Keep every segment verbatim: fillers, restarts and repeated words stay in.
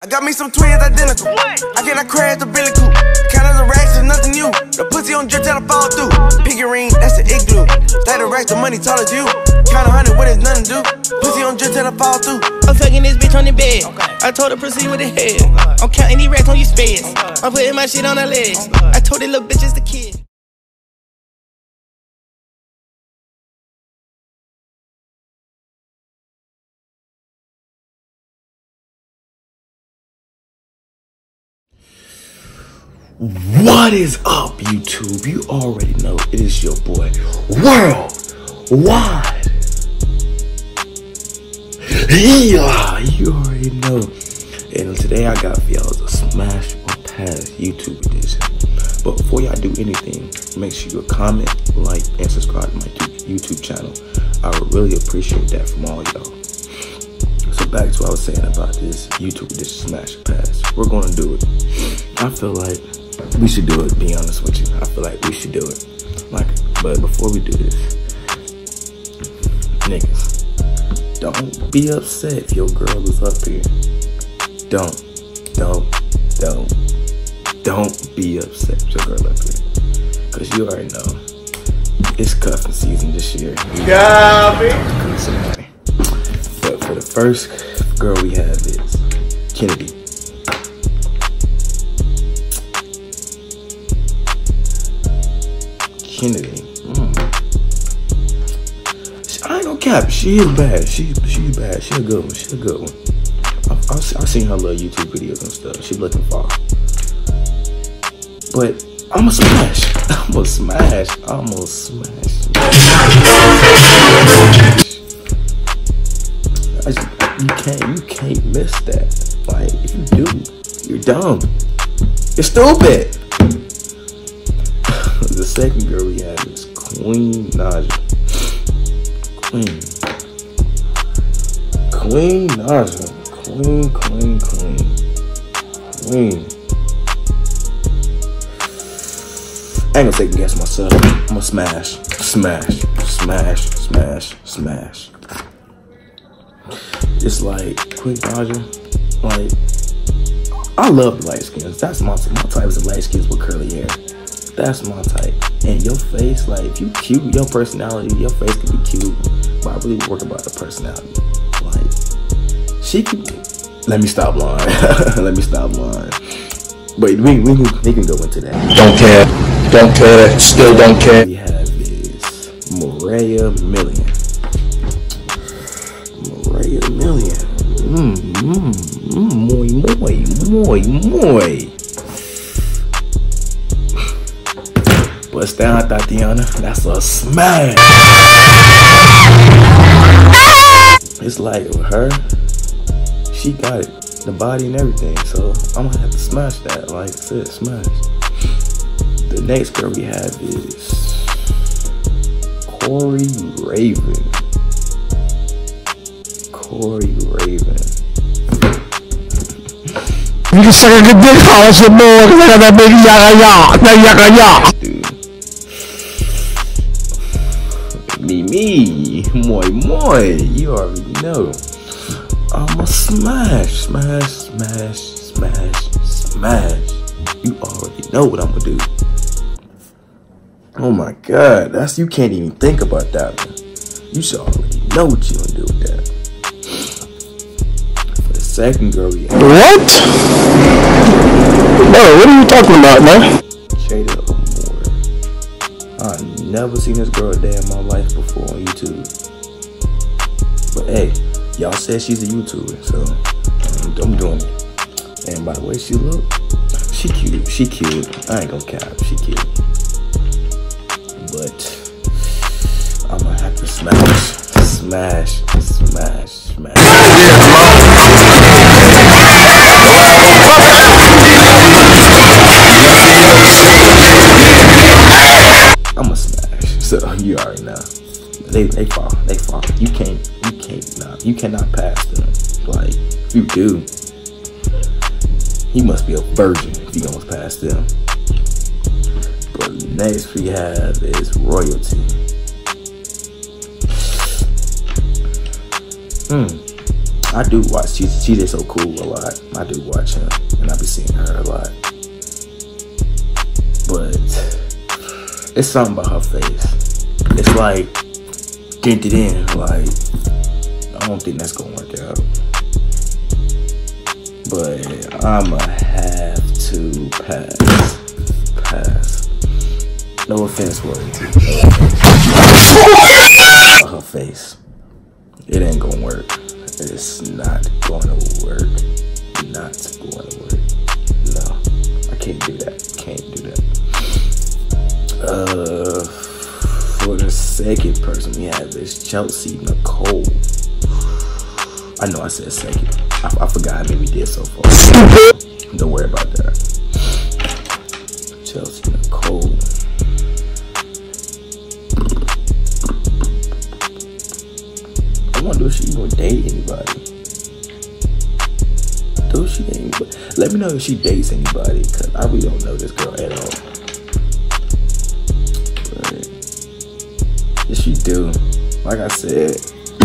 I got me some twins identical. I cannot crash the Billy Coupe. Count of the racks is nothing new. The pussy on drip till I fall through. Piggy ring, that's the igloo. Stack the racks, the money tall as you. Count a hundred when it's nothing to do. Pussy on drip till I fall through. I'm fucking this bitch on the bed. I told her proceed with the head. I'm counting these racks on you spades. I'm putting my shit on her legs. I told the little bitch it's the kid. What is up, YouTube? You already know it is your boy Worldwide. Yeah, you already know. And today I got for y'all the Smash or Pass YouTube edition. But before y'all do anything, make sure you comment, like, and subscribe to my YouTube channel. I would really appreciate that from all y'all. So back to what I was saying about this YouTube edition Smash or Pass. We're gonna do it. I feel like we should do it, to be honest with you. I feel like we should do it. Like, but before we do this, niggas, don't be upset if your girl is up here. Don't, don't, don't, don't be upset if your girl up here. Cause you already know, it's cuffing season this year. Yeah, But for the first girl we have is Kennedy. Kennedy. Mm. I ain't gonna cap. She is bad. She she's bad. She a good one. She a good one. I've, I've, I've seen her little YouTube videos and stuff. She looking far. But I'ma smash. I'ma smash. I'ma smash. I just, you can't. You can't miss that. Like if you do, you're dumb. You're stupid. The second girl we have is Queen Naija. Queen. Queen Naija. Queen, queen, queen. Queen. I ain't gonna take a guess myself. I'm gonna smash. Smash. Smash. Smash. Smash. It's like, Queen Naija, like, I love light skins. That's my, my type is light skins with curly hair. That's my type. And your face, like, if you cute, your personality, your face can be cute. But I really work about the personality. Like, she can. Let me stop lying. Let me stop lying. But we, we, we can go into that. Don't care. Don't care. Still don't care. We have is Mariah Million. Mariah Million. Mmm, mmm, mmm, muy, muy, muy, muy. Bust down, Tatiana. That's a smash. It's like with her, she got it, the body and everything. So I'm gonna have to smash that. Like I said, smash. The next girl we have is Corey Raven. Corey Raven. You can suck a good dick, holler some more, cause I got that big yaka yaka, that yaka yaka. Me, moi, moi, you already know. I'ma smash, smash, smash, smash, smash. You already know what I'm gonna do. Oh my God, that's, you can't even think about that one. You should already know what you gonna do with that. For the second girl we have. What? Bro, what are you talking about, man? Jada Amore. I've never seen this girl a day in my life before on YouTube. But hey, y'all said she's a YouTuber, so I'm, I'm doing it. And by the way she look, she cute. She cute. I ain't gonna cap. She cute. But I'm gonna have to smash, smash, smash, smash. I'm a smash, so you already know. They they fall, they fall. You can't, you can't, nah, you cannot pass them. Like if you do, he must be a virgin if you almost pass them. But next we have is Royalty. Hmm. I do watch. She she just so cool a lot. I do watch him, and I be seeing her a lot. But it's something about her face. It's like dented in. Like I don't think that's gonna work out. But I'ma have to pass. Pass. No offense, Royalty. Her face. It ain't gonna work. It's not gonna work. Not gonna work. No, I can't do that. Can't do that. Uh, for the second person we have is Chelsea Nicole. I know I said second. I, I forgot how many we did so far. Don't worry about that. Chelsea Nicole. I wonder if she even date anybody. Does she date anybody? Let me know if she dates anybody, cause I really don't know this girl at all. But if she do, like I said,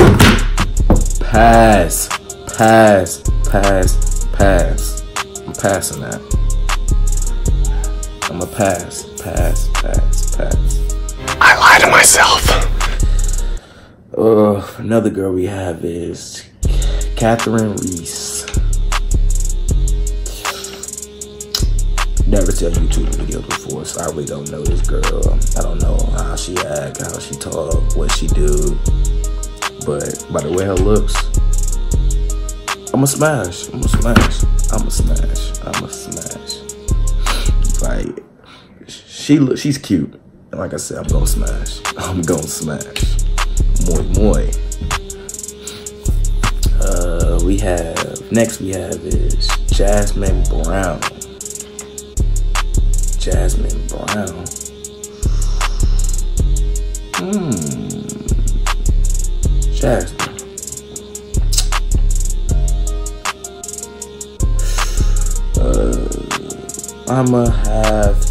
pass, pass, pass, pass. I'm passing that. I'm a pass, pass, pass, pass. I lie to myself. Uh, another girl we have is Catherine Reese. Never seen YouTube videos before, so I really don't know this girl. I don't know how she act, how she talk, what she do. But by the way her looks, I'm a smash. I'm a smash. I'm a smash. I'm a smash. Like she look, she's cute. And like I said, I'm gonna smash. I'm gonna smash. Moi moi. Uh, we have next. We have is Jasmine Brown. Jasmine Brown. Hmm. Jasmine. Uh, I'ma have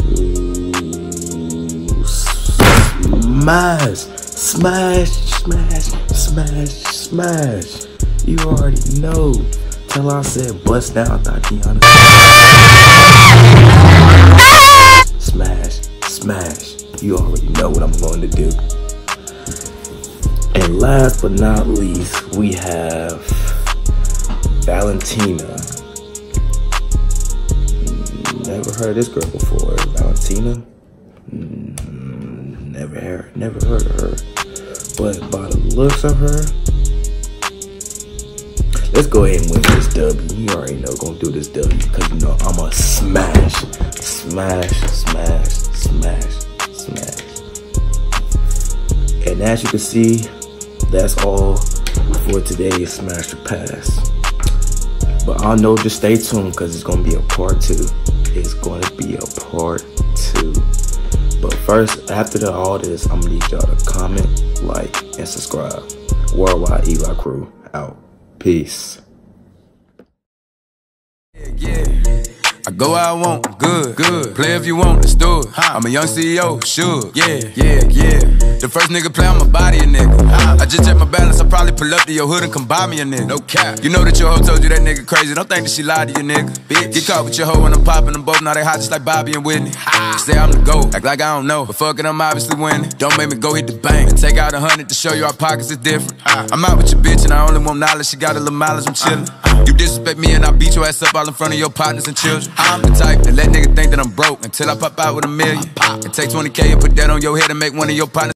to smash. Smash, smash, smash, smash. You already know. Till I said bust down, Tatiana. Smash, smash. You already know what I'm going to do. And last but not least, we have Valentina. Never heard of this girl before. Valentina? Never heard, never heard of her. But by the looks of her, let's go ahead and win this W. You already know, gonna do this W because you know I'm a smash, smash, smash, smash, smash. And as you can see, that's all for today's Smash or Pass. But I know, just stay tuned because it's gonna be a part two. It's gonna be a part two. But first, after the, all this, I'm gonna need y'all to comment, like, and subscribe. Worldwide Eli Crew out. Peace. Yeah, I go where I want, good, good. Play if you want, let's do it. I'm a young C E O, sure. Yeah, yeah, yeah. The first nigga play on my body, a nigga. I just check my balance, I probably pull up to your hood and come buy me a nigga. No cap. You know that your hoe told you that nigga crazy. Don't think that she lied to you, nigga. Bitch. Get caught with your hoe when I'm popping them both. Now they hot just like Bobby and Whitney. Say I'm the GOAT, act like I don't know. But fuck it, I'm obviously winning. Don't make me go hit the bank and take out a hundred to show you our pockets is different. I'm out with your bitch and I only want knowledge. She got a little mileage, I'm chillin'. You disrespect me and I beat your ass up all in front of your partners and children. I'm the type that let niggas think that I'm broke until I pop out with a million. And take twenty K and put that on your head and make one of your partners